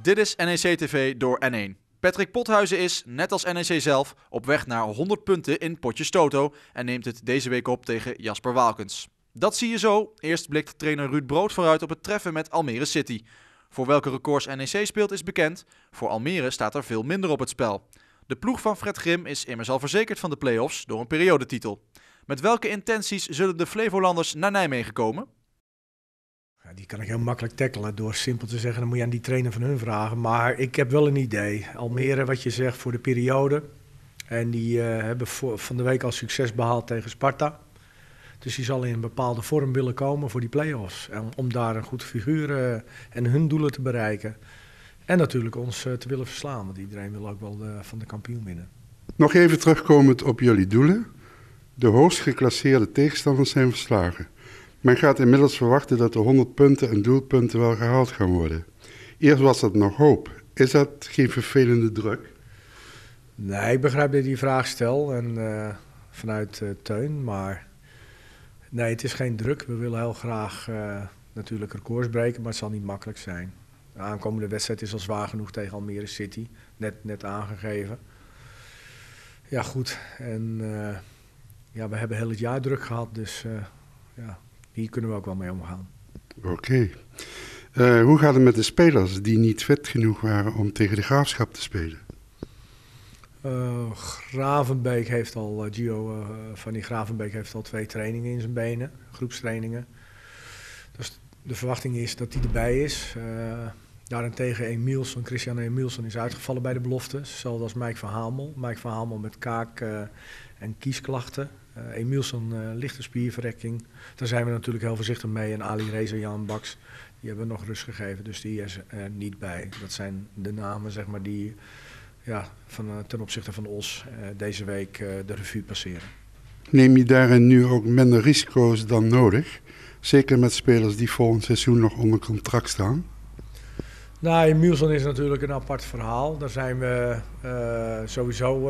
Dit is NEC TV door N1. Patrick Pothuizen is, net als NEC zelf, op weg naar 100 punten in potjes Toto en neemt het deze week op tegen Jasper Waalkens. Dat zie je zo. Eerst blikt trainer Ruud Brood vooruit op het treffen met Almere City. Voor welke records NEC speelt is bekend. Voor Almere staat er veel minder op het spel. De ploeg van Fred Grim is immers al verzekerd van de play-offs door een periodetitel. Met welke intenties zullen de Flevolanders naar Nijmegen komen? Ja, die kan ik heel makkelijk tackelen door simpel te zeggen, dan moet je aan die trainer van hun vragen. Maar ik heb wel een idee. Almere, wat je zegt, voor de periode. En die hebben van de week al succes behaald tegen Sparta. Dus die zal in een bepaalde vorm willen komen voor die play-offs. En om daar een goed figuur en hun doelen te bereiken. En natuurlijk ons te willen verslaan, want iedereen wil ook wel van de kampioen winnen. Nog even terugkomend op jullie doelen. De hoogst geclasseerde tegenstanders zijn verslagen. Men gaat inmiddels verwachten dat de 100 punten en doelpunten wel gehaald gaan worden. Eerst was dat nog hoop. Is dat geen vervelende druk? Nee, ik begrijp dat je die vraag stelt en vanuit Teun, maar nee, het is geen druk. We willen heel graag natuurlijk records breken, maar het zal niet makkelijk zijn. De aankomende wedstrijd is al zwaar genoeg tegen Almere City, net aangegeven. Ja, goed. En ja, we hebben heel het jaar druk gehad, dus ja, hier kunnen we ook wel mee omgaan. Oké. Hoe gaat het met de spelers die niet fit genoeg waren om tegen de Graafschap te spelen? Gravenbeek heeft al, Gio van die Gravenbeek heeft al 2 trainingen in zijn benen, groepstrainingen. Dus de verwachting is dat hij erbij is. Daarentegen Christian Emielson is uitgevallen bij de belofte, hetzelfde als Mike van Hamel. Mike van Hamel met kaak en kiesklachten. Emielson lichte spierverrekking. Daar zijn we natuurlijk heel voorzichtig mee. En Ali Reza, Jan Baks, die hebben we nog rust gegeven. Dus die is er niet bij. Dat zijn de namen zeg maar, die ten opzichte van Os deze week de revue passeren. Neem je daarin nu ook minder risico's dan nodig? Zeker met spelers die volgend seizoen nog onder contract staan? Nou, Emielson is natuurlijk een apart verhaal. Daar zijn we sowieso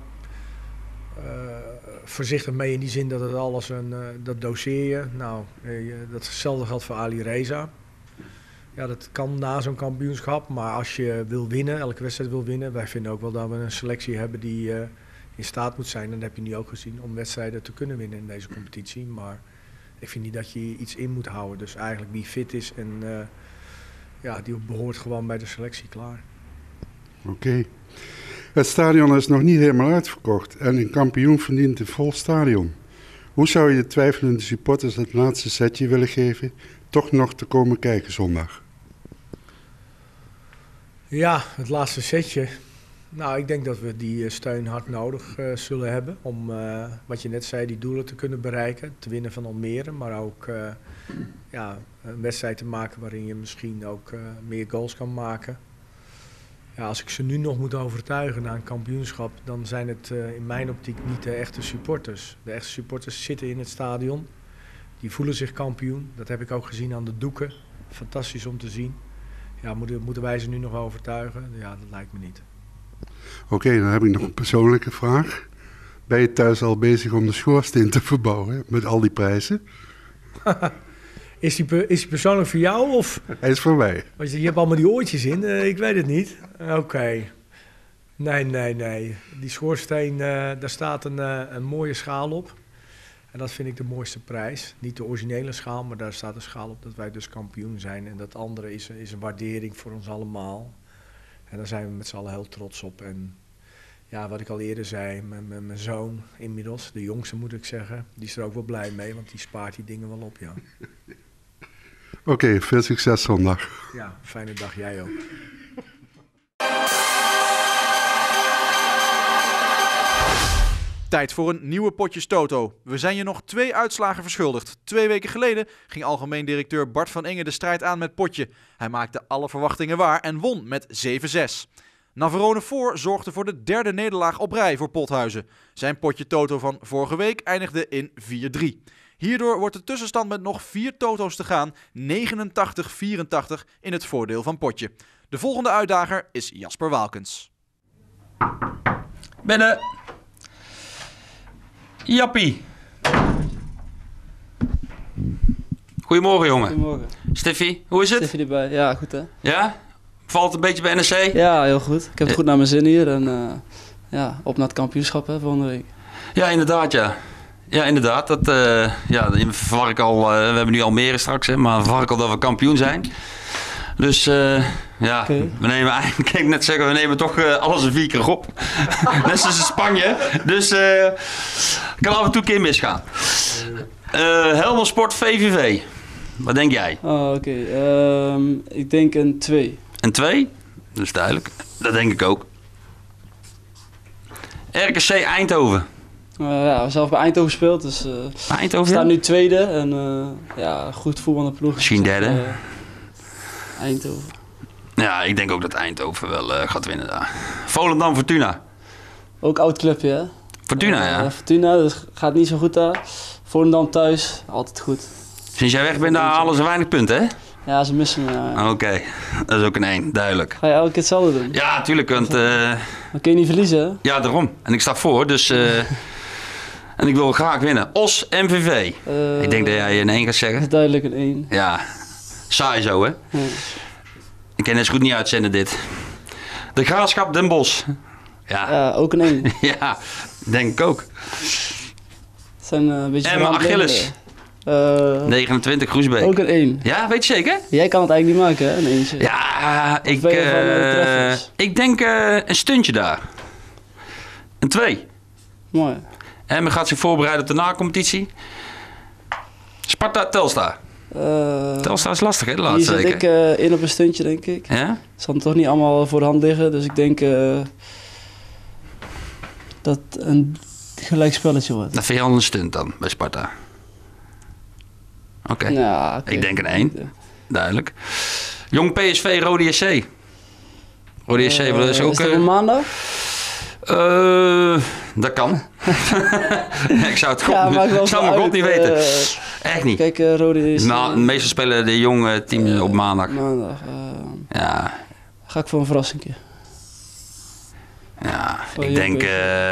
voorzichtig mee in die zin dat het alles dat doseer je. Nou, datzelfde geldt voor Ali Reza. Ja, dat kan na zo'n kampioenschap, maar als je wil winnen, elke wedstrijd wil winnen. Wij vinden ook wel dat we een selectie hebben die in staat moet zijn, en dat heb je nu ook gezien, om wedstrijden te kunnen winnen in deze competitie. Maar ik vind niet dat je iets in moet houden. Dus eigenlijk wie fit is en die behoort gewoon bij de selectie klaar. Oké. Het stadion is nog niet helemaal uitverkocht en een kampioen verdient een vol stadion. Hoe zou je de twijfelende supporters het laatste setje willen geven, toch nog te komen kijken zondag? Ja, het laatste setje. Nou, ik denk dat we die steun hard nodig zullen hebben om, wat je net zei, die doelen te kunnen bereiken. Te winnen van Almere, maar ook een wedstrijd te maken waarin je misschien ook meer goals kan maken. Ja, als ik ze nu nog moet overtuigen na een kampioenschap, dan zijn het in mijn optiek niet de echte supporters. De echte supporters zitten in het stadion, die voelen zich kampioen. Dat heb ik ook gezien aan de doeken. Fantastisch om te zien. Ja, moeten wij ze nu nog overtuigen? Ja, dat lijkt me niet. Oké, dan heb ik nog een persoonlijke vraag. Ben je thuis al bezig om de schoorsteen te verbouwen met al die prijzen? Is die persoonlijk voor jou of? Hij is voor mij. Want je hebt allemaal die oortjes in, ik weet het niet. Oké. Nee. Die schoorsteen, daar staat een mooie schaal op. En dat vind ik de mooiste prijs. Niet de originele schaal, maar daar staat een schaal op dat wij dus kampioen zijn. En dat andere is een waardering voor ons allemaal. En daar zijn we met z'n allen heel trots op. En ja, wat ik al eerder zei, mijn zoon inmiddels, de jongste moet ik zeggen, die is er ook wel blij mee, want die spaart die dingen wel op, ja. Oké, veel succes zondag. Ja, fijne dag, jij ook. Tijd voor een nieuwe potjes Toto. We zijn je nog 2 uitslagen verschuldigd. 2 weken geleden ging algemeen directeur Bart van Inge de strijd aan met Potje. Hij maakte alle verwachtingen waar en won met 7-6. Navarone voor zorgde voor de 3e nederlaag op rij voor Pothuizen. Zijn potje Toto van vorige week eindigde in 4-3. Hierdoor wordt de tussenstand met nog 4 Toto's te gaan 89-84 in het voordeel van Potje. De volgende uitdager is Jasper Waalkens. Binnen. Jappie. Goedemorgen, jongen. Goedemorgen. Steffi, hoe is het? Steffi erbij. Ja, goed hè? Ja? Valt het een beetje bij NEC? Ja, heel goed. Ik heb het goed naar mijn zin hier. En op naar het kampioenschap volgende week. Ja, inderdaad, ja. Ja, inderdaad. Dat verwar ik al. We hebben nu Almere straks, hè, maar verwar ik al dat we kampioen zijn. Dus we nemen eigenlijk, kan ik net zeggen, we nemen toch alles een 4 keer op. Net zoals in Spanje. Dus kan af en toe een keer misgaan. Helmond Sport VVV. Wat denk jij? Oké. Ik denk een 2. Een 2? Dat is duidelijk. Dat denk ik ook. RKC Eindhoven. We hebben zelf bij Eindhoven gespeeld, dus Eindhoven? we staan nu tweede. En goed voetballende ploeg. Misschien derde. Eindhoven. Ja, ik denk ook dat Eindhoven wel gaat winnen daar. Volendam Fortuna. Ook oud clubje, hè? Fortuna, ja. Fortuna, dus gaat niet zo goed daar. Volendam thuis, altijd goed. Sinds jij weg bent, daar halen ze weinig punten, hè? Ja, ze missen me. Ja. Oké, dat is ook een 1, duidelijk. Ga je elke keer hetzelfde doen? Ja, tuurlijk, want... Dan kun je niet verliezen, hè? Ja, daarom. En ik sta voor, dus... en ik wil graag winnen. Os MVV. Ik denk dat jij een 1 gaat zeggen. Dat is duidelijk een 1. Ja, saai zo, hè? Ja. Ik kan het goed niet uitzenden, dit. De Graafschap Den Bosch. Ja, ook een 1. Ja, denk ik ook. Het zijn een beetje... En Achilles. 29, Groesbeek. Ook een 1. Ja, weet je zeker? Jij kan het eigenlijk niet maken, hè? Een 1. Ja, ik denk een stuntje daar. Een 2. Mooi. En men gaat zich voorbereiden op de na-competitie. Sparta Telstar. Telstar is lastig, hè, de laatste Hier zit weken. ik in op een stuntje, denk ik. Ja? Het zal toch niet allemaal voor de hand liggen, dus ik denk dat een gelijk spelletje wordt. Dat vind je al een stunt dan, bij Sparta? Oké. Ja, Ik denk een 1. Duidelijk. Jong PSV, Rode SC. Rode SC is ook... Is dat op maandag? Dat kan. Ik zou het god, Ja, maakt wel ik zou mijn god niet weten. Echt niet. Kijk, Rode is... Nou, meestal spelen de jonge teams op maandag. Maandag. Ja. Ga ik voor een verrassingje. Ja, Voor ik Jong denk...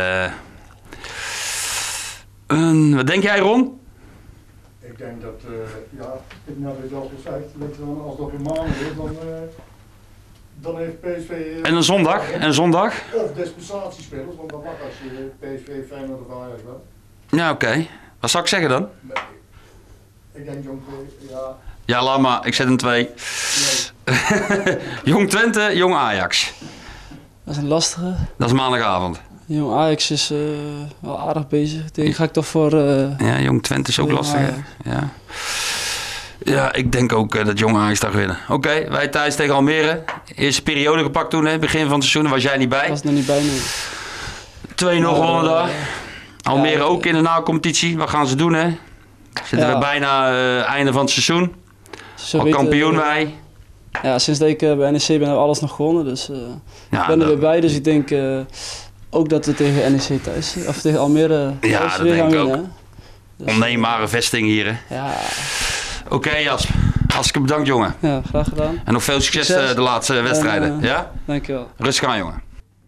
PSV. Wat denk jij, Ron? Ik denk dat, ik nou dit al gezegd, dat dan, als dat op een maandag is, dan heeft PSV... En een zondag? En zondag? Of dispensatiespelers, want dat mag als je PSV, Feyenoord of Ajax bent. Ja, oké. Wat zou ik zeggen dan? Ik denk Jong ja. Ja, laat maar. Ik zet een 2. Nee. Jong Twente, Jong Ajax. Dat is een lastige. Dat is maandagavond. Jong Ajax is wel aardig bezig. Ik denk, ga ik toch voor... Ja, Jong Twente is ook Jong lastig, hè? Ajax. Ja. Ja, ik denk ook dat Jong Ajax daar winnen. Oké, wij thuis tegen Almere. Eerste periode gepakt toen, hè? Begin van het seizoen, daar was jij niet bij. was er nog niet bij nu. 2-0 gewonnen daar. Almere ja, ook in de na-competitie. Wat gaan ze doen, hè? Zitten we bijna einde van het seizoen. Al kampioen wij. Ja, sinds dat ik bij NEC ben, hebben we alles nog gewonnen. Dus ik ben er weer bij. Dus ik denk ook dat we tegen NEC thuis, of tegen Almere thuis Ja, dat weer gaan denk ik winnen. Dus, onneembare vesting hier, hè? Ja, Oké, Jas. Hartstikke bedankt, jongen. ja, graag gedaan. En nog veel succes de laatste wedstrijden. Ja? Dankjewel. Rustig aan, jongen.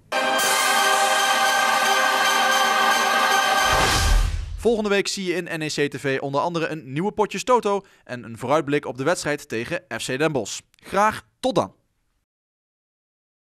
Volgende week zie je in NEC TV onder andere een nieuwe potjes Toto en een vooruitblik op de wedstrijd tegen FC Den Bosch. Graag tot dan!